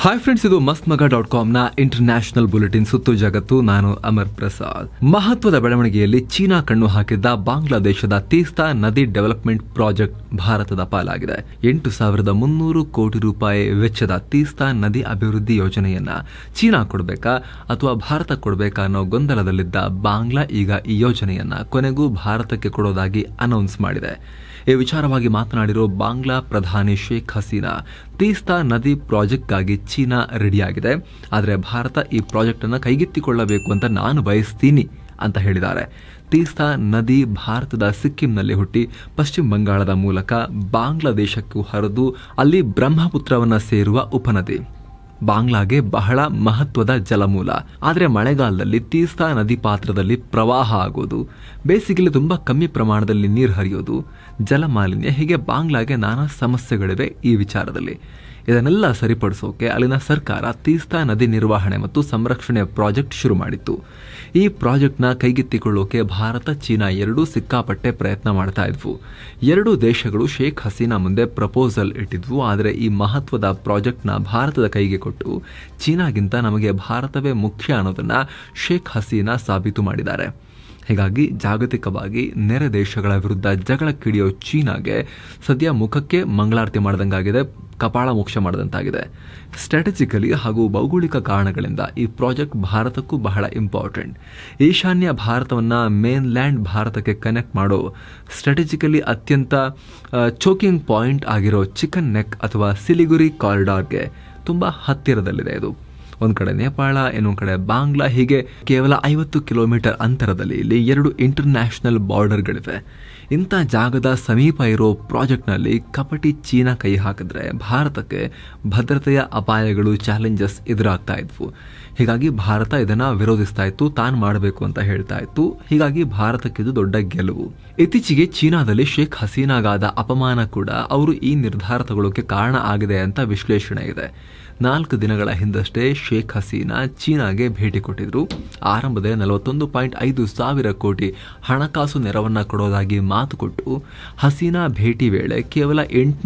Hi friends, ಇದು ಮಸ್ತ್ಮಗ.com ನ international bulletin ಸುತ್ತು ಜಗತ್ತು. ನಾನು ಅಮರ್ ಪ್ರಸಾದ್. ಮಹತ್ವದ ಬೆಳವಣಿಗೆಯಲ್ಲಿ ಚೀನಾ ಕಣ್ಣು ಹಾಕಿದ್ದ ಬಾಂಗ್ಲಾದೇಶದ ತೀಸ್ತಾ ನದಿ ಡೆವಲಪ್ಮೆಂಟ್ ಪ್ರಾಜೆಕ್ಟ್ ಭಾರತದ ಪಾಲಾಗಿದೆ. 8,300 ಕೋಟಿ ರೂಪಾಯಿ ವೆಚ್ಚದ ತೀಸ್ತಾ ನದಿ ಅಭಿವೃದ್ಧಿ ಯೋಜನೆಯನ್ನ ಚೀನಾ ಕೊಡಬೇಕಾ ಅಥವಾ ಭಾರತ ಕೊಡಬೇಕಾ ಅನ್ನೋ ಗೊಂದಲದಲ್ಲಿದ್ದ ಬಾಂಗ್ಲಾ ಈಗ ಈ ಯೋಜನೆಯನ್ನ ಕೊನೆಗೂ ಭಾರತಕ್ಕೆ ಕೊಡೋದಾಗಿ ಅನೌನ್ಸ್ ಮಾಡಿದೆ. ಈ ವಿಚಾರವಾಗಿ ಮಾತನಾಡಿರೋ ಬಾಂಗ್ಲಾ ಪ್ರಧಾನಿ ಶೇಖ್ ಹಸೀನಾ, ತೀಸ್ತಾ ನದಿ ಪ್ರಾಜೆಕ್ಟ್ಗಾಗಿ ಚೀನಾ ರೆಡಿಯಾಗಿದೆ, ಆದರೆ ಭಾರತ ಈ ಪ್ರಾಜೆಕ್ಟ್ ಅನ್ನು ಕೈಗೆತ್ತಿಕೊಳ್ಳಬೇಕು ಅಂತ ನಾನು ಬಯಸ್ತೀನಿ ಅಂತ ಹೇಳಿದ್ದಾರೆ. ತೀಸ್ತಾ ನದಿ ಭಾರತದ ಸಿಕ್ಕಿಂನಲ್ಲಿ ಹುಟ್ಟಿ ಪಶ್ಚಿಮ ಬಂಗಾಳದ ಮೂಲಕ ಬಾಂಗ್ಲಾದೇಶಕ್ಕೂ ಹರಿದು ಅಲ್ಲಿ ಬ್ರಹ್ಮಪುತ್ರವನ್ನ ಸೇರುವ ಉಪನದಿ. ಬಾಂಗ್ಲಾಗೆ ಬಹಳ ಮಹತ್ವದ ಜಲಮೂಲ. ಆದರೆ ಮಳೆಗಾಲದಲ್ಲಿ ತೀಸ್ತಾ ನದಿ ಪಾತ್ರದಲ್ಲಿ ಪ್ರವಾಹ ಆಗೋದು, ಬೇಸಿಗೆಯಲ್ಲಿ ತುಂಬಾ ಕಮ್ಮಿ ಪ್ರಮಾಣದಲ್ಲಿ ನೀರು ಹರಿಯೋದು, ಜಲಮಾಲಿನ್ಯ, ಹೀಗೆ ಬಾಂಗ್ಲಾಗೆ ನಾನಾ ಸಮಸ್ಯೆಗಳಿವೆ. ಈ ವಿಚಾರದಲ್ಲಿ ಇದನ್ನೆಲ್ಲ ಸರಿಪಡಿಸೋಕೆ ಅಲ್ಲಿನ ಸರ್ಕಾರ ತೀಸ್ತಾ ನದಿ ನಿರ್ವಹಣೆ ಮತ್ತು ಸಂರಕ್ಷಣೆ ಪ್ರಾಜೆಕ್ಟ್ ಶುರು ಮಾಡಿತ್ತು. ಈ ಪ್ರಾಜೆಕ್ಟ್ನ ಕೈಗೆತ್ತಿಕೊಳ್ಳೋಕೆ ಭಾರತ, ಚೀನಾ ಎರಡೂ ಸಿಕ್ಕಾಪಟ್ಟೆ ಪ್ರಯತ್ನ ಮಾಡ್ತಾ ಇದ್ವು. ಎರಡೂ ದೇಶಗಳು ಶೇಖ್ ಹಸೀನಾ ಮುಂದೆ ಪ್ರಪೋಸಲ್ ಇಟ್ಟಿದ್ವು. ಆದರೆ ಈ ಮಹತ್ವದ ಪ್ರಾಜೆಕ್ಟ್ನ ಭಾರತದ ಕೈಗೆ ಕೊಟ್ಟು ಚೀನಾಗಿಂತ ನಮಗೆ ಭಾರತವೇ ಮುಖ್ಯ ಅನ್ನೋದನ್ನ ಶೇಖ್ ಹಸೀನಾ ಸಾಬೀತು ಮಾಡಿದ್ದಾರೆ. ಹೀಗಾಗಿ ಜಾಗತಿಕವಾಗಿ ನೆರೆ ದೇಶಗಳ ವಿರುದ್ಧ ಜಗಳಕ್ಕಿಳಿಯೋ ಚೀನಾಗೆ ಸದ್ಯ ಮುಖಕ್ಕೆ ಮಂಗಳಾರತಿ ಮಾಡಿದಂಗಾಗಿದೆ, ಕಪಾಳ ಮೋಕ್ಷ ಮಾಡಿದಂತಾಗಿದೆ. ಸ್ಟ್ರಾಟಜಿಕಲಿ ಹಾಗೂ ಭೌಗೋಳಿಕ ಕಾರಣಗಳಿಂದ ಈ ಪ್ರಾಜೆಕ್ಟ್ ಭಾರತಕ್ಕೂ ಬಹಳ ಇಂಪಾರ್ಟೆಂಟ್. ಈಶಾನ್ಯ ಭಾರತವನ್ನ ಮೇನ್ಲ್ಯಾಂಡ್ ಭಾರತಕ್ಕೆ ಕನೆಕ್ಟ್ ಮಾಡೋ ಸ್ಟ್ರಾಟಜಿಕಲಿ ಅತ್ಯಂತ ಚೋಕಿಂಗ್ ಪಾಯಿಂಟ್ ಆಗಿರೋ ಚಿಕನ್ ನೆಕ್ ಅಥವಾ ಸಿಲಿಗುರಿ ಕಾರಿಡಾರ್ಗೆ ತುಂಬಾ ಹತ್ತಿರದಲ್ಲಿದೆ. ಇದು ಒಂದು ಕಡೆ ನೇಪಾಳ, ಇನ್ನೊಂದು ಕಡೆ ಬಾಂಗ್ಲಾ, ಹೀಗೆ ಕೇವಲ 50 ಕಿಲೋಮೀಟರ್ ಅಂತರದಲ್ಲಿ ಇಲ್ಲಿ 2 ಇಂಟರ್ನ್ಯಾಷನಲ್ ಬಾರ್ಡರ್ಗಳಿವೆ. ಇಂಥ ಜಾಗದ ಸಮೀಪ ಇರೋ ಪ್ರಾಜೆಕ್ಟ್ನಲ್ಲಿ ಕಪಟಿ ಚೀನಾ ಕೈ ಹಾಕಿದ್ರೆ ಭಾರತಕ್ಕೆ ಭದ್ರತೆಯ ಅಪಾಯಗಳು, ಚಾಲೆಂಜಸ್ ಎದುರಾಗ್ತಾ ಇದ್ವು. ಹೀಗಾಗಿ ಭಾರತ ಇದನ್ನ ವಿರೋಧಿಸ್ತಾ ಇತ್ತು, ತಾನು ಮಾಡಬೇಕು ಅಂತ ಹೇಳ್ತಾ ಇತ್ತು. ಹೀಗಾಗಿ ಭಾರತಕ್ಕೆ ಇದು ದೊಡ್ಡ ಗೆಲುವು. ಇತ್ತೀಚೆಗೆ ಚೀನಾದಲ್ಲಿ ಶೇಖ್ ಹಸೀನಾಗಾದ ಅಪಮಾನ ಕೂಡ ಅವರು ಈ ನಿರ್ಧಾರ ತಗೊಳ್ಳೋಕೆ ಕಾರಣ ಆಗಿದೆ ಅಂತ ವಿಶ್ಲೇಷಣೆ ಇದೆ. 4 ದಿನಗಳ ಹಿಂದಷ್ಟೇ ಶೇಖ್ ಹಸೀನಾ ಚೀನಾಗೆ ಭೇಟಿ ಕೊಟ್ಟಿದ್ರು. ಆರಂಭದಲ್ಲಿ 41.5 ಸಾವಿರ ಕೋಟಿ ಹಣಕಾಸು ನೆರವನ್ನ ಕೊಡೋದಾಗಿ ಮಾತು ಕೊಟ್ಟು ಹಸೀನಾ ಭೇಟಿ ವೇಳೆ ಕೇವಲ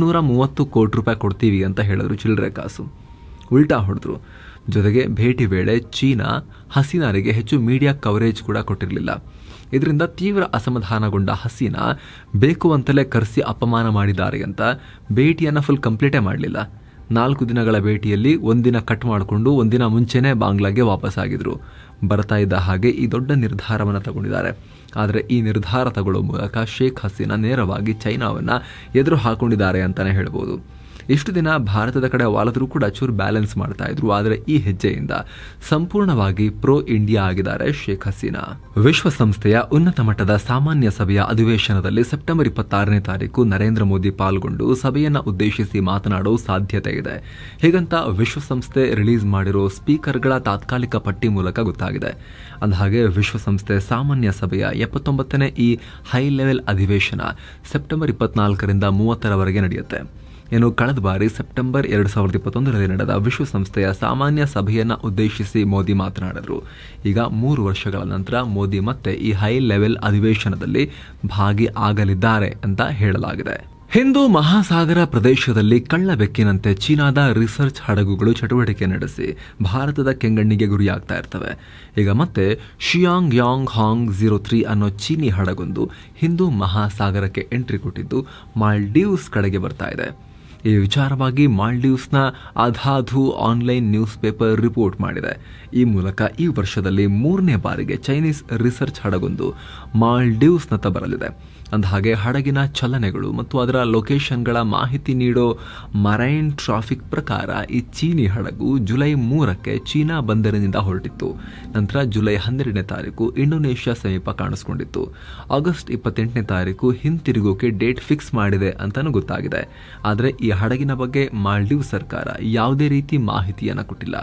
830 ಕೋಟಿ ರೂಪಾಯಿ ಕೊಡ್ತೀವಿ ಅಂತ ಹೇಳಿದ್ರು. ಚಿಲ್ಲರೆ ಕಾಸು ಉಲ್ಟಾ ಹೊಡೆದ್ರು. ಜೊತೆಗೆ ಭೇಟಿ ವೇಳೆ ಚೀನಾ ಹಸೀನಾರಿಗೆ ಹೆಚ್ಚು ಮೀಡಿಯಾ ಕವರೇಜ್ ಕೂಡ ಕೊಟ್ಟಿರಲಿಲ್ಲ. ಇದರಿಂದ ತೀವ್ರ ಅಸಮಾಧಾನಗೊಂಡ ಹಸೀನಾ ಬೇಕು ಅಂತಲೇ ಕರೆಸಿ ಅಪಮಾನ ಮಾಡಿದ್ದಾರೆ ಅಂತ ಭೇಟಿಯನ್ನು ಫುಲ್ ಕಂಪ್ಲೀಟೇ ಮಾಡಲಿಲ್ಲ. 4 ದಿನಗಳ ಭೇಟಿಯಲ್ಲಿ ಒಂದಿನ ಕಟ್ ಮಾಡಿಕೊಂಡು ಒಂದಿನ ಮುಂಚೆನೇ ಬಾಂಗ್ಲಾಗೆ ವಾಪಸ್ ಆಗಿದ್ರು. ಬರ್ತಾ ಇದ್ದ ಹಾಗೆ ಈ ದೊಡ್ಡ ನಿರ್ಧಾರವನ್ನು ತಗೊಂಡಿದ್ದಾರೆ. ಆದರೆ ಈ ನಿರ್ಧಾರ ತಗೊಳ್ಳೋ ಮೂಲಕ ಶೇಖ್ ಹಸೀನಾ ನೇರವಾಗಿ ಚೈನಾವನ್ನ ಎದುರು ಹಾಕೊಂಡಿದ್ದಾರೆ ಅಂತಾನೆ ಹೇಳ್ಬೋದು. ಇಷ್ಟು ದಿನ ಭಾರತದ ಕಡೆ ವಾಲದರೂ ಕೂಡ ಚೂರು ಬ್ಯಾಲೆನ್ಸ್ ಮಾಡ್ತಾ ಇದ್ರು. ಆದರೆ ಈ ಹೆಜ್ಜೆಯಿಂದ ಸಂಪೂರ್ಣವಾಗಿ ಪ್ರೋ ಇಂಡಿಯಾ ಆಗಿದ್ದಾರೆ ಶೇಖ್ ಹಸೀನಾ. ವಿಶ್ವಸಂಸ್ಥೆಯ ಉನ್ನತ ಮಟ್ಟದ ಸಾಮಾನ್ಯ ಸಭೆಯ ಅಧಿವೇಶನದಲ್ಲಿ ಸೆಪ್ಟೆಂಬರ್ 26ನೇ ತಾರೀಕು ನರೇಂದ್ರ ಮೋದಿ ಪಾಲ್ಗೊಂಡು ಸಭೆಯನ್ನ ಉದ್ದೇಶಿಸಿ ಮಾತನಾಡೋ ಸಾಧ್ಯತೆ ಇದೆ. ಹೀಗಂತ ವಿಶ್ವಸಂಸ್ಥೆ ರಿಲೀಸ್ ಮಾಡಿರೋ ಸ್ಪೀಕರ್ಗಳ ತಾತ್ಕಾಲಿಕ ಪಟ್ಟಿ ಮೂಲಕ ಗೊತ್ತಾಗಿದೆ. ಅಂದಹಾಗೆ ವಿಶ್ವಸಂಸ್ಥೆ ಸಾಮಾನ್ಯ ಸಭೆಯ 79ನೇ ಈ ಹೈ ಲೆವೆಲ್ ಅಧಿವೇಶನ ಸೆಪ್ಟೆಂಬರ್ 24ರಿಂದ 30ರವರೆಗೆ ನಡೆಯುತ್ತೆ. ಇನ್ನು ಕಳೆದ ಬಾರಿ ಸೆಪ್ಟೆಂಬರ್ 2021ರಲ್ಲಿ ನಡೆದ ವಿಶ್ವಸಂಸ್ಥೆಯ ಸಾಮಾನ್ಯ ಸಭೆಯನ್ನ ಉದ್ದೇಶಿಸಿ ಮೋದಿ ಮಾತನಾಡಿದ್ರು. ಈಗ 3 ವರ್ಷಗಳ ನಂತರ ಮೋದಿ ಮತ್ತೆ ಈ ಹೈ ಲೆವೆಲ್ ಅಧಿವೇಶನದಲ್ಲಿ ಭಾಗಿ ಆಗಲಿದ್ದಾರೆ ಅಂತ ಹೇಳಲಾಗಿದೆ. ಹಿಂದೂ ಮಹಾಸಾಗರ ಪ್ರದೇಶದಲ್ಲಿ ಕಳ್ಳಬೆಕ್ಕಿನಂತೆ ಚೀನಾದ ರಿಸರ್ಚ್ ಹಡಗುಗಳು ಚಟುವಟಿಕೆ ನಡೆಸಿ ಭಾರತದ ಕೆಂಗಣ್ಣಿಗೆ ಗುರಿಯಾಗ್ತಾ ಇರ್ತವೆ. ಈಗ ಮತ್ತೆ ಶಿಯಾಂಗ್ ಯಾಂಗ್ ಹಾಂಗ್ 03 ಅನ್ನೋ ಚೀನಿ ಹಡಗೊಂದು ಹಿಂದೂ ಮಹಾಸಾಗರಕ್ಕೆ ಎಂಟ್ರಿ ಕೊಟ್ಟಿದ್ದು ಮಾಲ್ಡೀವ್ಸ್ ಕಡೆಗೆ ಬರ್ತಾ ಇದೆ. ಈ ವಿಚಾರವಾಗಿ ಮಾಲ್ಡೀವ್ಸ್ನ Adhadhu online news paper report ಮಾಡಿದೆ. ಈ ಮೂಲಕ ಈ ವರ್ಷದಲ್ಲಿ 3ನೇ ಬಾರಿಗೆ ಚೈನೀಸ್ ರಿಸರ್ಚ್ ಹಡಗೊಂದು ಮಾಲ್ಡೀವ್ಸ್ನತ್ತ ಬರಲಿದೆ. ಅಂದಹಾಗೆ ಹಡಗಿನ ಚಲನೆಗಳು ಮತ್ತು ಅದರ ಲೊಕೇಶನ್ಗಳ ಮಾಹಿತಿ ನೀಡೋ ಮರೈನ್ ಟ್ರಾಫಿಕ್ ಪ್ರಕಾರ ಈ ಚೀನಿ ಹಡಗು ಜುಲೈ 3ಕ್ಕೆ ಚೀನಾ ಬಂದರಿನಿಂದ ಹೊರಟಿತ್ತು. ನಂತರ ಜುಲೈ 12ನೇ ತಾರೀಕು ಇಂಡೋನೇಷ್ಯಾ ಸಮೀಪ ಕಾಣಿಸಿಕೊಂಡಿತ್ತು. ಆಗಸ್ಟ್ 28ನೇ ತಾರೀಕು ಹಿಂತಿರುಗೋಕೆ ಡೇಟ್ ಫಿಕ್ಸ್ ಮಾಡಿದೆ ಅಂತಾನೂ ಗೊತ್ತಾಗಿದೆ. ಆದರೆ ಈ ಹಡಗಿನ ಬಗ್ಗೆ ಮಾಲ್ಡೀವ್ ಸರ್ಕಾರ ಯಾವುದೇ ರೀತಿ ಮಾಹಿತಿಯನ್ನು ಕೊಟ್ಟಿಲ್ಲ.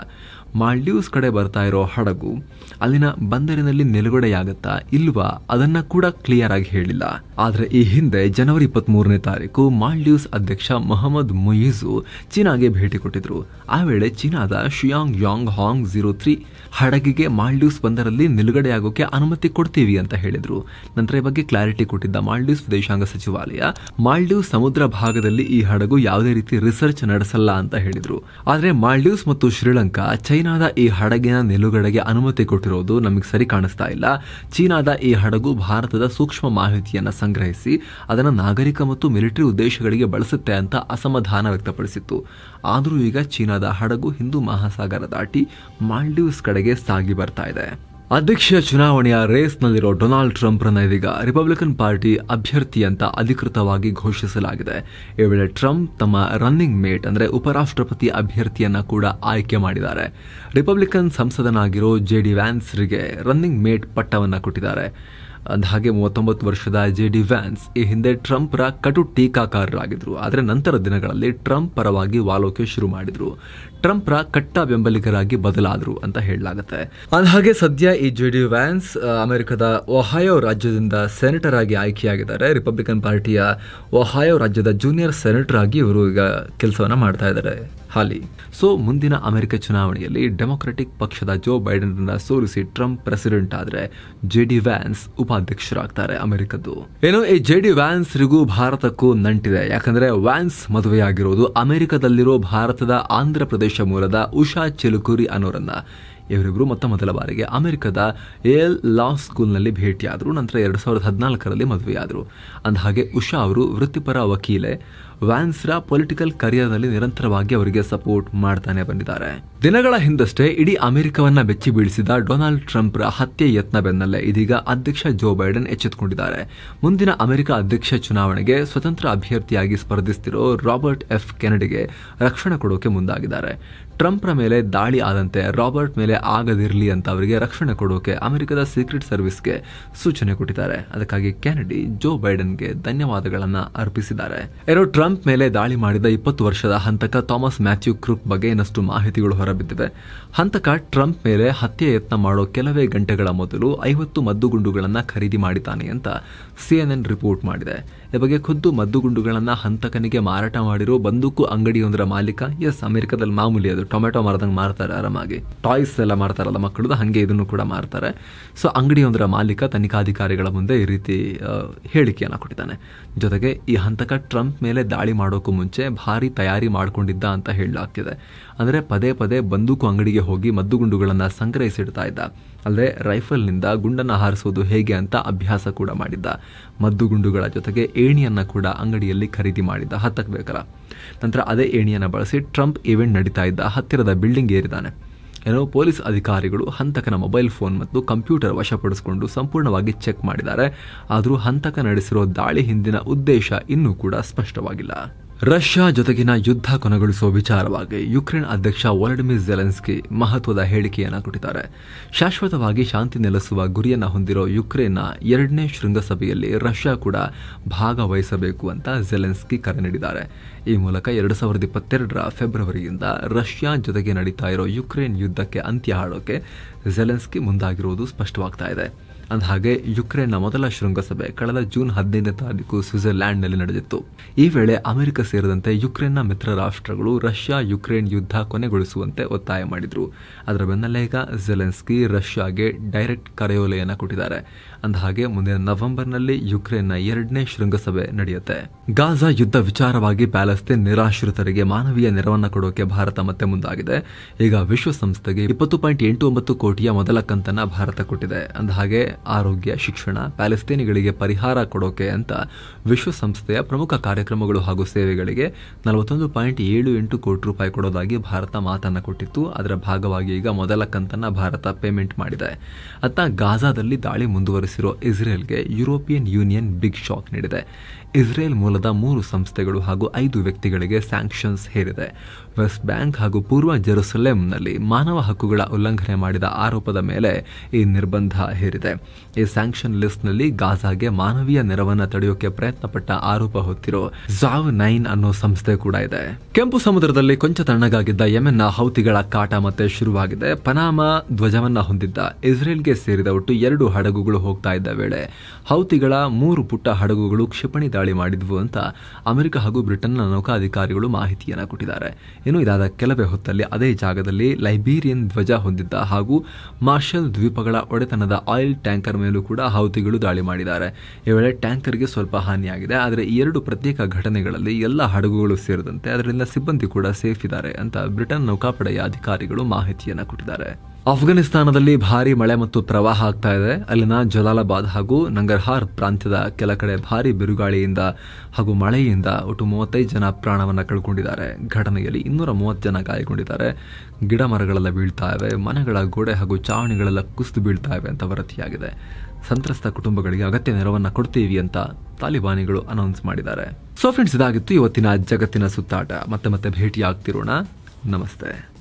ಮಾಲ್ಡೀವ್ಸ್ ಕಡೆ ಬರ್ತಾ ಇರೋ ಹಡಗು ಅಲ್ಲಿನ ಬಂದರಿನಲ್ಲಿ ನಿಲುಗಡೆಯಾಗತ್ತಾ ಇಲ್ವಾ ಅದನ್ನ ಕೂಡ ಕ್ಲಿಯರ್ ಆಗಿ ಹೇಳಿಲ್ಲ. ಆದ್ರೆ ಈ ಹಿಂದೆ ಜನವರಿ 23ನೇ ತಾರೀಕು ಮಾಲ್ಡೀವ್ಸ್ ಅಧ್ಯಕ್ಷ ಮೊಹಮ್ಮದ್ ಮುಯಿಜು ಚೀನಾಗೆ ಭೇಟಿ ಕೊಟ್ಟಿದ್ರು. ಆ ವೇಳೆ ಚೀನಾದ ಶಿಯಾಂಗ್ಯಾಂಗ್ ಹಾಂಗ್ 03 ಹಡಗಿಗೆ ಮಾಲ್ಡೀವ್ಸ್ ಬಂದರಲ್ಲಿ ನಿಲುಗಡೆಯಾಗೋಕೆ ಅನುಮತಿ ಕೊಡ್ತೀವಿ ಅಂತ ಹೇಳಿದ್ರು. ನಂತರ ಈ ಬಗ್ಗೆ ಕ್ಲಾರಿಟಿ ಕೊಟ್ಟಿದ್ದ ಮಾಲ್ಡೀವ್ಸ್ ವಿದೇಶಾಂಗ ಸಚಿವಾಲಯ ಮಾಲ್ಡೀವ್ಸ್ ಸಮುದ್ರ ಭಾಗದಲ್ಲಿ ಈ ಹಡಗು ಯಾವುದೇ ರೀತಿ ರಿಸರ್ಚ್ ನಡೆಸಲ್ಲ ಅಂತ ಹೇಳಿದ್ರು. ಆದ್ರೆ ಮಾಲ್ಡೀವ್ಸ್ ಮತ್ತು ಶ್ರೀಲಂಕಾ ಚೈನಾದ ಈ ಹಡಗಿನ ನಿಲುಗಡೆಗೆ ಅನುಮತಿ ಕೊಟ್ಟಿರೋದು ನಮಗೆ ಸರಿ ಕಾಣಿಸ್ತಾ ಇಲ್ಲ. ಚೀನಾದ ಈ ಹಡಗು ಭಾರತದ ಸೂಕ್ಷ್ಮ ಮಾಹಿತಿಯನ್ನ ಸಂಗ್ರಹಿಸಿ ಅದನ್ನು ನಾಗರಿಕ ಮತ್ತು ಮಿಲಿಟರಿ ಉದ್ದೇಶಗಳಿಗೆ ಬಳಸುತ್ತೆ ಅಂತ ಅಸಮಾಧಾನ ವ್ಯಕ್ತಪಡಿಸಿತ್ತು. ಆದರೂ ಈಗ ಚೀನಾದ ಹಡಗು ಹಿಂದೂ ಮಹಾಸಾಗರ ದಾಟಿ ಮಾಲ್ಡೀವ್ಸ್ ಕಡೆಗೆ ಸಾಗಿ ಬರ್ತಾ ಇದೆ. ಅಧ್ಯಕ್ಷೀಯ ಚುನಾವಣೆಯ ರೇಸ್ನಲ್ಲಿರೋ ಡೊನಾಲ್ಡ್ ಟ್ರಂಪ್ರನ್ನ ಇದೀಗ ರಿಪಬ್ಲಿಕನ್ ಪಾರ್ಟಿ ಅಭ್ಯರ್ಥಿ ಅಂತ ಅಧಿಕೃತವಾಗಿ ಘೋಷಿಸಲಾಗಿದೆ. ಈ ವೇಳೆ ಟ್ರಂಪ್ ತಮ್ಮ ರನ್ನಿಂಗ್ ಮೇಟ್ ಅಂದ್ರೆ ಉಪರಾಷ್ಟ್ರಪತಿ ಅಭ್ಯರ್ಥಿಯನ್ನ ಕೂಡ ಆಯ್ಕೆ ಮಾಡಿದ್ದಾರೆ. ರಿಪಬ್ಲಿಕನ್ ಸಂಸದನಾಗಿರೋ JD ವ್ಯಾನ್ಸ್ರಿಗೆ ರನ್ನಿಂಗ್ ಮೇಟ್ ಪಟ್ಟವನ್ನ ಕೊಟ್ಟಿದ್ದಾರೆ. ಅಂದಹಾಗೆ 39 ವರ್ಷದ JD ವ್ಯಾನ್ಸ್ ಈ ಹಿಂದೆ ಟ್ರಂಪ್ರ ಕಟು ಟೀಕಾಕಾರರಾಗಿದ್ರು. ಆದರೆ ನಂತರ ದಿನಗಳಲ್ಲಿ ಟ್ರಂಪ್ ಪರವಾಗಿ ವಾಲೋಕೆ ಶುರು ಮಾಡಿದ್ರು. ಟ್ರಂಪ್ರ ಕಟ್ಟ ಬೆಂಬಲಿಗರಾಗಿ ಬದಲಾದ್ರು ಅಂತ ಹೇಳಲಾಗುತ್ತೆ. ಅಂದಹಾಗೆ ಸದ್ಯ ಈ JD ವ್ಯಾನ್ಸ್ ಅಮೆರಿಕದ ಒಹಾಯೋ ರಾಜ್ಯದಿಂದ ಸೆನೆಟರ್ ಆಗಿ ಆಯ್ಕೆಯಾಗಿದ್ದಾರೆ. ರಿಪಬ್ಲಿಕನ್ ಪಾರ್ಟಿಯ ಒಹಾಯೋ ರಾಜ್ಯದ ಜೂನಿಯರ್ ಸೆನೆಟರ್ ಆಗಿ ಇವರು ಈಗ ಕೆಲಸವನ್ನ ಮಾಡ್ತಾ ಇದ್ದಾರೆ ಹಾಲಿ. ಸೊ ಮುಂದಿನ ಅಮೆರಿಕ ಚುನಾವಣೆಯಲ್ಲಿ ಡೆಮೊಕ್ರೆಟಿಕ್ ಪಕ್ಷದ ಜೋ ಬೈಡನ್ ಸೋಲಿಸಿ ಟ್ರಂಪ್ ಪ್ರೆಸಿಡೆಂಟ್ ಆದ್ರೆ JD ವ್ಯಾನ್ಸ್ ಉಪಾಧ್ಯಕ್ಷರಾಗ್ತಾರೆ ಅಮೆರಿಕದ್ದು. ಏನೋ ಈ JD ವ್ಯಾನ್ಸ್ರಿಗೂ ಭಾರತಕ್ಕೂ ನಂಟಿದೆ. ಯಾಕಂದ್ರೆ ವ್ಯಾನ್ಸ್ ಮದುವೆಯಾಗಿರೋದು ಅಮೆರಿಕದಲ್ಲಿರೋ ಭಾರತದ ಆಂಧ್ರ ಪ್ರದೇಶ ಮೂಲದ ಉಷಾ ಚೆಲುಕುರಿ ಅನ್ನೋರನ್ನ. ಇವರಿಬ್ಬರು ಮೊದಲ ಬಾರಿಗೆ ಅಮೆರಿಕದ ಯೇಲ್ ಲಾ ಸ್ಕೂಲ್ನಲ್ಲಿ ಭೇಟಿಯಾದರು. ನಂತರ 2014ರಲ್ಲಿ ಮದುವೆಯಾದರು. ಅಂದಹಾಗೆ ಉಷಾ ಅವರು ವೃತ್ತಿಪರ ವಕೀಲೆ. ವ್ಯಾನ್ಸ್ರ ಪೊಲಿಟಿಕಲ್ ಕರಿಯರ್ನಲ್ಲಿ ನಿರಂತರವಾಗಿ ಅವರಿಗೆ ಸಪೋರ್ಟ್ ಮಾಡ್ತಾನೆ ಬಂದಿದ್ದಾರೆ. ದಿನಗಳ ಹಿಂದಷ್ಟೇ ಇಡೀ ಅಮೆರಿಕವನ್ನ ಬೆಚ್ಚಿ ಬೀಳಿಸಿದ ಡೊನಾಲ್ಡ್ ಟ್ರಂಪ್ರ ಹತ್ಯೆ ಯತ್ನ ಬೆನ್ನಲ್ಲೇ ಇದೀಗ ಅಧ್ಯಕ್ಷ ಜೋ ಬೈಡನ್ ಎಚ್ಚೆತ್ತುಕೊಂಡಿದ್ದಾರೆ. ಮುಂದಿನ ಅಮೆರಿಕ ಅಧ್ಯಕ್ಷ ಚುನಾವಣೆಗೆ ಸ್ವತಂತ್ರ ಅಭ್ಯರ್ಥಿಯಾಗಿ ಸ್ಪರ್ಧಿಸುತ್ತಿರೋ ರಾಬರ್ಟ್ F ಕೆನಡಿಗೆ ರಕ್ಷಣೆ ಕೊಡೋಕೆ ಮುಂದಾಗಿದ್ದಾರೆ. ಟ್ರಂಪ್ರ ಮೇಲೆ ದಾಳಿ ಆದಂತೆ ರಾಬರ್ಟ್ ಮೇಲೆ ಆಗದಿರಲಿ ಅಂತ ಅವರಿಗೆ ರಕ್ಷಣೆ ಕೊಡೋಕೆ ಅಮೆರಿಕದ ಸೀಕ್ರೆಟ್ ಸರ್ವಿಸ್ಗೆ ಸೂಚನೆ ಕೊಟ್ಟಿದ್ದಾರೆ. ಅದಕ್ಕಾಗಿ ಕೆನಡಿ ಜೋ ಬೈಡನ್ಗೆ ಧನ್ಯವಾದಗಳನ್ನ ಅರ್ಪಿಸಿದ್ದಾರೆ. ಟ್ರಂಪ್ ಮೇಲೆ ದಾಳಿ ಮಾಡಿದ 20 ವರ್ಷದ ಹಂತಕ ಥಾಮಸ್ ಮ್ಯಾಥ್ಯೂ ಕ್ರೂಕ್ ಬಗ್ಗೆ ಇನ್ನಷ್ಟು ಮಾಹಿತಿಗಳು ಹೊರಬಿದ್ದಿವೆ. ಹಂತಕ ಟ್ರಂಪ್ ಮೇಲೆ ಹತ್ಯೆ ಯತ್ನ ಮಾಡೋ ಕೆಲವೇ ಗಂಟೆಗಳ ಮೊದಲು 50 ಮದ್ದುಗುಂಡುಗಳನ್ನು ಖರೀದಿ ಮಾಡಿದ್ದಾನೆ ಅಂತ CNN ರಿಪೋರ್ಟ್ ಮಾಡಿದೆ. ಈ ಬಗ್ಗೆ ಖುದ್ದು ಮದ್ದುಗುಂಡುಗಳನ್ನ ಹಂತಕನಿಗೆ ಮಾರಾಟ ಮಾಡಿರೋ ಬಂದೂಕು ಅಂಗಡಿಯೊಂದರ ಮಾಲೀಕ, ಅಮೆರಿಕದಲ್ಲಿ ಮಾಮೂಲಿ ಅದು ಟೊಮೆಟೊ ಮಾರದಂಗೆ ಮಾರ್ತಾರೆ, ಆರಾಮಾಗಿ ಟಾಯ್ಸ್ ಎಲ್ಲ ಮಾರ್ತಾರಲ್ಲ ಮಕ್ಕಳದು, ಹಂಗೆ ಇದನ್ನು ಕೂಡ ಮಾರ್ತಾರೆ. ಸೊ ಅಂಗಡಿಯೊಂದರ ಮಾಲೀಕ ತನಿಖಾಧಿಕಾರಿಗಳ ಮುಂದೆ ಈ ರೀತಿ ಹೇಳಿಕೆಯನ್ನು ಕೊಟ್ಟಿದ್ದಾನೆ. ಜೊತೆಗೆ ಈ ಹಂತಕ ಟ್ರಂಪ್ ಮೇಲೆ ದಾಳಿ ಮಾಡೋಕ್ಕೂ ಮುಂಚೆ ಭಾರಿ ತಯಾರಿ ಮಾಡಿಕೊಂಡಿದ್ದ ಅಂತ ಹೇಳಲಾಗ್ತಿದೆ. ಅಂದರೆ ಪದೇ ಪದೇ ಬಂದೂಕು ಅಂಗಡಿಗೆ ಹೋಗಿ ಮದ್ದುಗುಂಡುಗಳನ್ನು ಸಂಗ್ರಹಿಸಿಡ್ತಾ ಇದ್ದ. ಅಲ್ಲದೆ ರೈಫಲ್ನಿಂದ ಗುಂಡನ್ನು ಹಾರಿಸೋದು ಹೇಗೆ ಅಂತ ಅಭ್ಯಾಸ ಕೂಡ ಮಾಡಿದ್ದ. ಮದ್ದುಗುಂಡುಗಳ ಜೊತೆಗೆ ಏಣಿಯನ್ನ ಕೂಡ ಅಂಗಡಿಯಲ್ಲಿ ಖರೀದಿ ಮಾಡಿದ್ದ ಹತ್ತಕ್ಬೇಕಲ್ಲ. ನಂತರ ಅದೇ ಏಣಿಯನ್ನು ಬಳಸಿ ಟ್ರಂಪ್ ಇವೆಂಟ್ ನಡೀತಾ ಇದ್ದ ಹತ್ತಿರದ ಬಿಲ್ಡಿಂಗ್ ಏರಿದ್ದಾನೆ. ಏನೋ ಪೊಲೀಸ್ ಅಧಿಕಾರಿಗಳು ಹಂತಕನ ಮೊಬೈಲ್ ಫೋನ್ ಮತ್ತು ಕಂಪ್ಯೂಟರ್ ವಶಪಡಿಸಿಕೊಂಡು ಸಂಪೂರ್ಣವಾಗಿ ಚೆಕ್ ಮಾಡಿದ್ದಾರೆ. ಆದರೂ ಹಂತಕ ನಡೆಸಿರೋ ದಾಳಿ ಹಿಂದಿನ ಉದ್ದೇಶ ಇನ್ನೂ ಕೂಡ ಸ್ಪಷ್ಟವಾಗಿಲ್ಲ. ರಷ್ಯಾ ಜೊತೆಗಿನ ಯುದ್ಧ ಕೊನೆಗೊಳಿಸುವ ವಿಚಾರವಾಗಿ ಯುಕ್ರೇನ್ ಅಧ್ಯಕ್ಷ ವೊಲಡಿಮಿರ್ ಝೆಲೆನ್ಸ್ಕಿ ಮಹತ್ವದ ಹೇಳಿಕೆಯನ್ನು ಕೊಟ್ಟಿದ್ದಾರೆ. ಶಾಶ್ವತವಾಗಿ ಶಾಂತಿ ನೆಲೆಸುವ ಗುರಿಯನ್ನು ಹೊಂದಿರೋ ಯುಕ್ರೇನ್ನ 2ನೇ ಶೃಂಗಸಭೆಯಲ್ಲಿ ರಷ್ಯಾ ಕೂಡ ಭಾಗವಹಿಸಬೇಕು ಅಂತ ಝೆಲೆನ್ಸ್ಕಿ ಕರೆ ನೀಡಿದ್ದಾರೆ. ಈ ಮೂಲಕ 2022ರ ಫೆಬ್ರವರಿಯಿಂದ ರಷ್ಯಾ ಜೊತೆಗೆ ನಡೀತಾ ಇರೋ ಯುಕ್ರೇನ್ ಯುದ್ಧಕ್ಕೆ ಅಂತ್ಯ ಹಾಡೋಕೆ ಝೆಲೆನ್ಸ್ಕಿ ಮುಂದಾಗಿರುವುದು ಸ್ಪಷ್ಟವಾಗ್ತಾ ಇದೆ. ಅಂದಹಾಗೆ ಯುಕ್ರೇನ್ನ ಮೊದಲ ಶೃಂಗಸಭೆ ಕಳೆದ ಜೂನ್ 15ನೇ ತಾರೀಕು ಸ್ವಿಟ್ಜರ್ಲ್ಯಾಂಡ್ನಲ್ಲಿ ನಡೆದಿತ್ತು. ಈ ವೇಳೆ ಅಮೆರಿಕ ಸೇರಿದಂತೆ ಯುಕ್ರೇನ್ನ ಮಿತ್ರ ರಾಷ್ಟ್ರಗಳು ರಷ್ಯಾ ಯುಕ್ರೇನ್ ಯುದ್ಧ ಕೊನೆಗೊಳಿಸುವಂತೆ ಒತ್ತಾಯ ಮಾಡಿದ್ರು. ಅದರ ಬೆನ್ನಲ್ಲೇ ಈಗ ಝೆಲೆನ್ಸ್ಕಿ ರಷ್ಯಾಗೆ ಡೈರೆಕ್ಟ್ ಕರೆಯೋಲೆಯನ್ನು ಕೊಟ್ಟಿದ್ದಾರೆ. ಅಂದಹಾಗೆ ಮುಂದಿನ ನವೆಂಬರ್ನಲ್ಲಿ ಯುಕ್ರೇನ್ನ 2ನೇ ಶೃಂಗಸಭೆ ನಡೆಯುತ್ತೆ. ಗಾಜಾ ಯುದ್ಧ ವಿಚಾರವಾಗಿ ಪ್ಯಾಲೆಸ್ತೇನ್ ನಿರಾಶ್ರಿತರಿಗೆ ಮಾನವೀಯ ನೆರವನ್ನು ಕೊಡೋಕೆ ಭಾರತ ಮತ್ತೆ ಮುಂದಾಗಿದೆ. ಈಗ ವಿಶ್ವಸಂಸ್ಥೆಗೆ 20.89 ಕೋಟಿಯ ಮೊದಲ ಕಂತನ್ನ ಭಾರತ ಕೊಟ್ಟಿದೆ. ಅಂದಹಾಗೆ ಆರೋಗ್ಯ, ಶಿಕ್ಷಣ, ಪ್ಯಾಲೆಸ್ತೇನಿಗಳಿಗೆ ಪರಿಹಾರ ಕೊಡೋಕೆ ಅಂತ ವಿಶ್ವಸಂಸ್ಥೆಯ ಪ್ರಮುಖ ಕಾರ್ಯಕ್ರಮಗಳು ಹಾಗೂ ಸೇವೆಗಳಿಗೆ 41.78 ಕೋಟಿ ರೂಪಾಯಿ ಕೊಡೋದಾಗಿ ಭಾರತ ಮಾತನ್ನ ಕೊಟ್ಟಿತ್ತು. ಅದರ ಭಾಗವಾಗಿ ಈಗ ಮೊದಲ ಕಂತನ್ನ ಭಾರತ ಪೇಮೆಂಟ್ ಮಾಡಿದೆ. ಅತ್ತ ಗಾಜಾದಲ್ಲಿ ದಾಳಿ ಮುಂದುವರೆಸಿರೋ ಇಸ್ರೇಲ್ಗೆ ಯುರೋಪಿಯನ್ ಯೂನಿಯನ್ ಬಿಗ್ ಶಾಕ್ ನೀಡಿದೆ. ಇಸ್ರೇಲ್ ಮೂಲದ 3 ಸಂಸ್ಥೆಗಳು ಹಾಗೂ 5 ವ್ಯಕ್ತಿಗಳಿಗೆ ಸ್ಯಾಂಕ್ಷನ್ಸ್ ಹೇರಿದೆ. ವೆಸ್ಟ್ ಬ್ಯಾಂಕ್ ಹಾಗೂ ಪೂರ್ವ ಜೆರುಸಲೆಂನಲ್ಲಿ ಮಾನವ ಹಕ್ಕುಗಳ ಉಲ್ಲಂಘನೆ ಮಾಡಿದ ಆರೋಪದ ಮೇಲೆ ಈ ನಿರ್ಬಂಧ ಹೇರಿದೆ. ಈ ಸ್ಯಾಂಕ್ಷನ್ ಲಿಸ್ಟ್ ನಲ್ಲಿ ಗಾಜಾಗೆ ಮಾನವೀಯ ನೆರವನ್ನ ತಡೆಯೋಕೆ ಪ್ರಯತ್ನ ಪಟ್ಟ ಆರೋಪ ಹೊತ್ತಿರೋ ಜಾವ್ 9 ಅನ್ನೋ ಸಂಸ್ಥೆ ಕೂಡ ಇದೆ. ಕೆಂಪು ಸಮುದ್ರದಲ್ಲಿ ಕೊಂಚ ತಣ್ಣಗಾಗಿದ್ದ ಯೆಮೆನ್ನ ಹೌತಿಗಳ ಕಾಟ ಮತ್ತೆ ಶುರುವಾಗಿದೆ. ಪನಾಮಾ ಧ್ವಜವನ್ನ ಹೊಂದಿದ್ದ ಇಸ್ರೇಲ್ಗೆ ಸೇರಿದ ಒಟ್ಟು 2 ಹಡಗುಗಳು ಹೋಗ್ತಾ ಇದ್ದ ವೇಳೆ ಹೌತಿಗಳ 3 ಪುಟ್ಟ ಹಡಗುಗಳು ಕ್ಷಿಪಣಿ ದಾಳಿ ಮಾಡಿದ್ವು ಅಂತ ಅಮೆರಿಕ ಹಾಗೂ ಬ್ರಿಟನ್ನ ನೌಕಾಧಿಕಾರಿಗಳು ಮಾಹಿತಿಯನ್ನ ಕೊಟ್ಟಿದ್ದಾರೆ. ಇನ್ನು ಇದಾದ ಕೆಲವೇ ಹೊತ್ತಲ್ಲಿ ಅದೇ ಜಾಗದಲ್ಲಿ ಲೈಬೀರಿಯನ್ ಧ್ವಜ ಹೊಂದಿದ್ದ ಹಾಗೂ ಮಾರ್ಷಲ್ ದ್ವೀಪಗಳ ಒಡೆತನದ ಆಯಿಲ್ ಟ್ಯಾಂಕರ್ ಮೇಲೂ ಕೂಡ ಹೌತಿಗಳು ದಾಳಿ ಮಾಡಿದ್ದಾರೆ. ಈ ವೇಳೆ ಟ್ಯಾಂಕರ್ಗೆ ಸ್ವಲ್ಪ ಹಾನಿಯಾಗಿದೆ. ಆದರೆ ಈ 2 ಪ್ರತ್ಯೇಕ ಘಟನೆಗಳಲ್ಲಿ ಎಲ್ಲ ಹಡಗುಗಳು ಸೇರಿದಂತೆ ಅದರಿಂದ ಸಿಬ್ಬಂದಿ ಕೂಡ ಸೇಫ್ ಇದ್ದಾರೆ ಅಂತ ಬ್ರಿಟನ್ ನೌಕಾಪಡೆಯ ಅಧಿಕಾರಿಗಳು ಮಾಹಿತಿಯನ್ನ ಕೊಟ್ಟಿದ್ದಾರೆ. ಅಫ್ಘಾನಿಸ್ತಾನದಲ್ಲಿ ಭಾರಿ ಮಳೆ ಮತ್ತು ಪ್ರವಾಹ ಆಗ್ತಾ ಇದೆ. ಅಲ್ಲಿನ ಜಲಾಲಾಬಾದ್ ಹಾಗೂ ನಂಗರ್ಹಾರ್ ಪ್ರಾಂತ್ಯದ ಕೆಲ ಕಡೆ ಭಾರಿ ಬಿರುಗಾಳಿಯಿಂದ ಹಾಗೂ ಮಳೆಯಿಂದ ಒಟ್ಟು 35 ಜನ ಪ್ರಾಣವನ್ನ ಕಳ್ಕೊಂಡಿದ್ದಾರೆ. ಘಟನೆಯಲ್ಲಿ 230 ಜನ ಗಾಯಗೊಂಡಿದ್ದಾರೆ. ಗಿಡ ಮರಗಳೆಲ್ಲ ಬೀಳ್ತಾ ಇವೆ, ಮನೆಗಳ ಗೋಡೆ ಹಾಗೂ ಚಾವಣಿಗಳೆಲ್ಲ ಕುಸಿದು ಬೀಳ್ತಾ ಇವೆ ಅಂತ ವರದಿಯಾಗಿದೆ. ಸಂತ್ರಸ್ತ ಕುಟುಂಬಗಳಿಗೆ ಅಗತ್ಯ ನೆರವನ್ನ ಕೊಡ್ತೀವಿ ಅಂತ ತಾಲಿಬಾನಿಗಳು ಅನೌನ್ಸ್ ಮಾಡಿದ್ದಾರೆ. ಸೊ ಫ್ರೆಂಡ್ಸ್, ಇದಾಗಿತ್ತು ಇವತ್ತಿನ ಜಗತ್ತಿನ ಸುತ್ತಾಟ. ಮತ್ತೆ ಭೇಟಿ ಆಗ್ತಿರೋಣ. ನಮಸ್ತೆ.